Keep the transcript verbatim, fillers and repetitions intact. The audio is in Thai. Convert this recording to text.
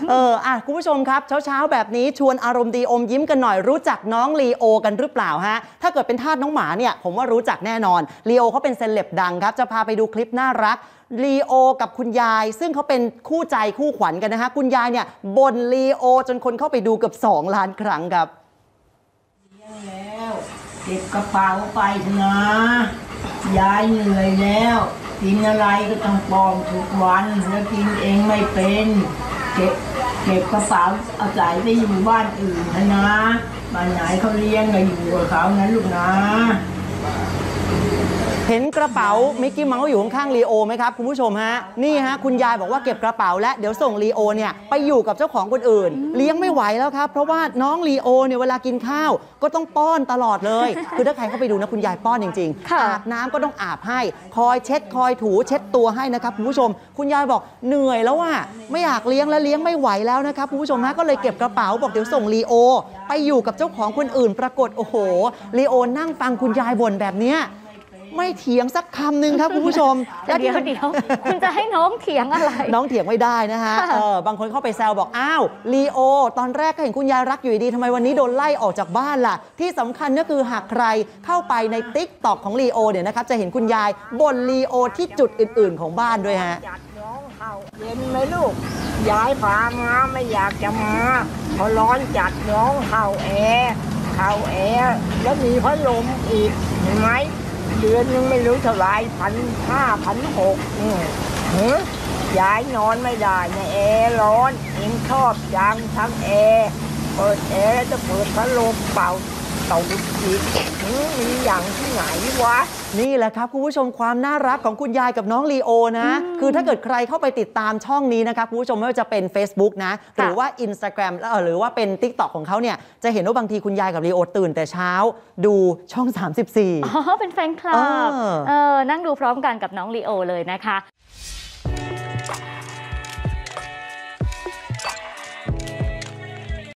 เอออ่ะคุณผู้ชมครับเช้าๆแบบนี้ชวนอารมณ์ดีอมยิ้มกันหน่อยรู้จักน้องลีโอกันหรือเปล่าฮะถ้าเกิดเป็นทาสน้องหมาเนี่ยผมว่ารู้จักแน่นอนลีโอเขาเป็นเซเลบดังครับจะพาไปดูคลิปน่ารักลีโอกับคุณยายซึ่งเขาเป็นคู่ใจคู่ขวัญกันนะฮะคุณยายเนี่ยบ่นลีโอจนคนเข้าไปดูเกือบสองล้านครั้งครับเลี้ยงแล้วเก็บกระเป๋าไปนะยายเหนื่อยแล้วกินอะไรก็ต้องปองทุกวันแล้วกินเองไม่เป็นเก็บเก็บกระเป๋าเอาใจไปอยู่บ้านอื่นนะบ้านไหนเขาเลี้ยงก็อยู่กับเขานะลูกนะเห็นกระเป๋ามิกกี้เมาส์อยู่ข้างๆลีโอไหมครับคุณผู้ชมฮะนี่ฮะคุณยายบอกว่าเก็บกระเป๋าและเดี๋ยวส่งลีโอเนี่ยไปอยู่กับเจ้าของคนอื่นเลี้ยงไม่ไหวแล้วครับเพราะว่าน้องลีโอเนี่ยเวลากินข้าวก็ต้องป้อนตลอดเลยคือถ้าใครเข้าไปดูนะคุณยายป้อนจริงๆอาบน้ำก็ต้องอาบให้คอยเช็ดคอยถูเช็ดตัวให้นะครับคุณผู้ชมคุณยายบอกเหนื่อยแล้วว่าไม่อยากเลี้ยงและเลี้ยงไม่ไหวแล้วนะครับคุณผู้ชมฮะก็เลยเก็บกระเป๋าบอกเดี๋ยวส่งลีโอไปอยู่กับเจ้าของคนอื่นปรากฏโอ้โหลีโอนั่งฟังคุณยายบ่นแบบเนี้ยไม่เถียงสักคำหนึ่งครับคุณผู้ชมเดี๋ยวเดี๋ยวคุณจะให้น้องเถียงอะไรน้องเถียงไม่ได้นะฮะเออบางคนเข้าไปแซวบอกอ้าวลีโอตอนแรกก็เห็นคุณยายรักอยู่ดีทำไมวันนี้โดนไล่ออกจากบ้านล่ะที่สำคัญก็คือหากใครเข้าไปในติ๊กต็อกของลีโอเนี่ยนะครับจะเห็นคุณยายบ่นลีโอที่จุดอื่นๆของบ้านด้วยฮะจัดน้องเขาเย็นไหมลูกยายพามาไม่อยากจะมาพอร้อนจัดน้องเขาแอร์เขาแอร์แล้วมีพัดลมอีกเห็นไหมเดือนนึงไม่รู้เท่าไรพันห้าพันหกเนี่ยยายนอนไม่ได้เนี่ยแอร์ร้อนเองชอบจังทั้งแอร์เปิดแอร์จะเปิดพัดลมเป่าเต่าอีกมีอย่างที่ไหนวะนี่แหละครับคุณผู้ชมความน่ารักของคุณยายกับน้องลีโอนะคือถ้าเกิดใครเข้าไปติดตามช่องนี้นะครับคุณผู้ชมไม่ว่าจะเป็น Facebook นะหรือว่า Instagram หรือว่าเป็น TikTok ของเขาเนี่ยจะเห็นว่าบางทีคุณยายกับลีโอตื่นแต่เช้าดูช่องสามสิบสี่อ๋อเป็นแฟนคลับเออนั่งดูพร้อมกันกับน้องลีโอเลยนะคะ